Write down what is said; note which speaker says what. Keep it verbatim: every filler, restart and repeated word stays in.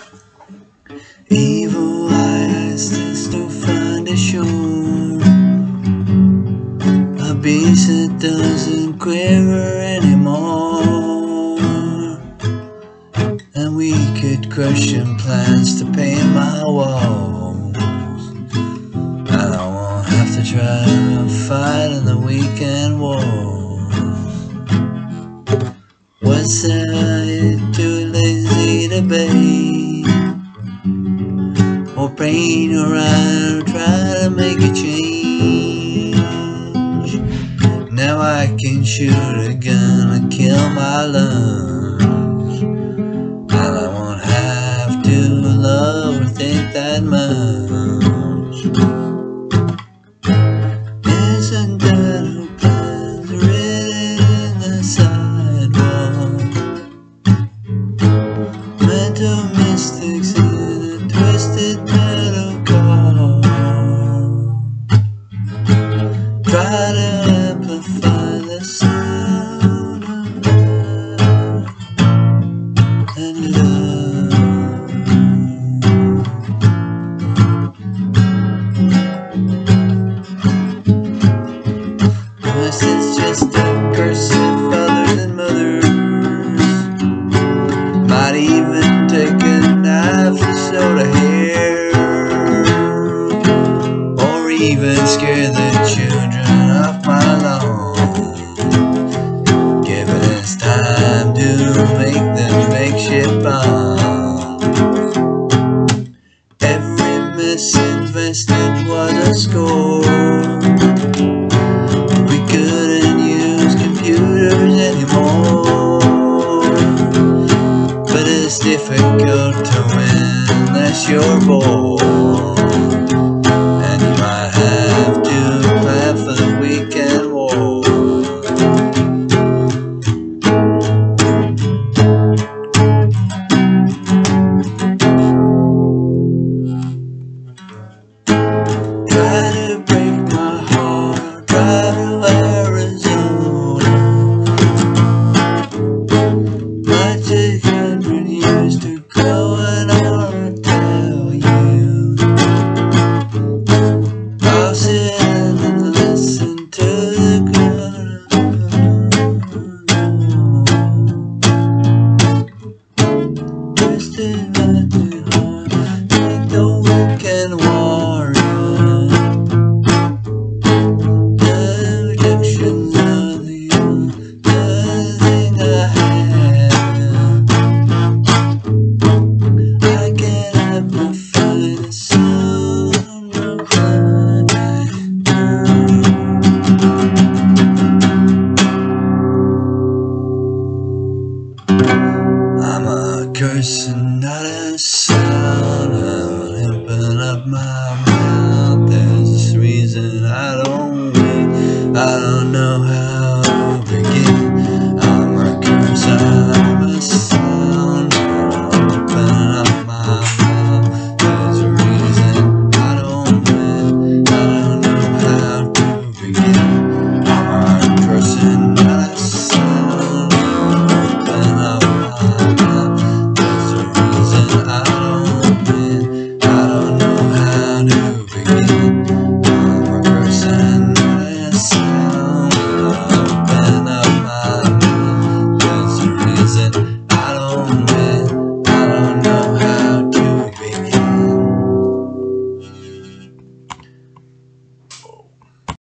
Speaker 1: Evil eyes tends to find a shore, a beast that doesn't quiver anymore, and we could crushing plans to paint my walls, and I won't have to try to fight in the weekend wars. What's there too lazy to debate, or brain around, or try to make a change? Now I can shoot a gun and kill my lunch, and I won't have to love or think that much. Isn't that who plans written in the sidewalk? Mental mystics in a twisted metal car, try to amplify the sound of love and love. Unless it's just a curse of fathers and mothers, might even take a knife to sew the hair, or even scare the children off my lawn, given it's time to make them makeshift bombs. Every miss invested was a score. We couldn't use computers anymore, but it's difficult to win unless you're born, and you might have to plan for the weekend war. Try to break my heart, drive to Arizona, might take a hundred years to grow an arm to tell you. I'll sit and listen to the ground, twisted like the heart, like the weekend warrior. The rejections are the only thing I have. I can amplify the sound of love. I'm a curse and not a sound. I'm open up my mouth. There's this reason I don't wait. I don't